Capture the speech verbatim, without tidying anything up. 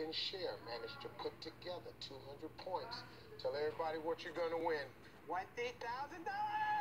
and Cher managed to put together two hundred points. Tell everybody what you're going to win. twenty thousand dollars!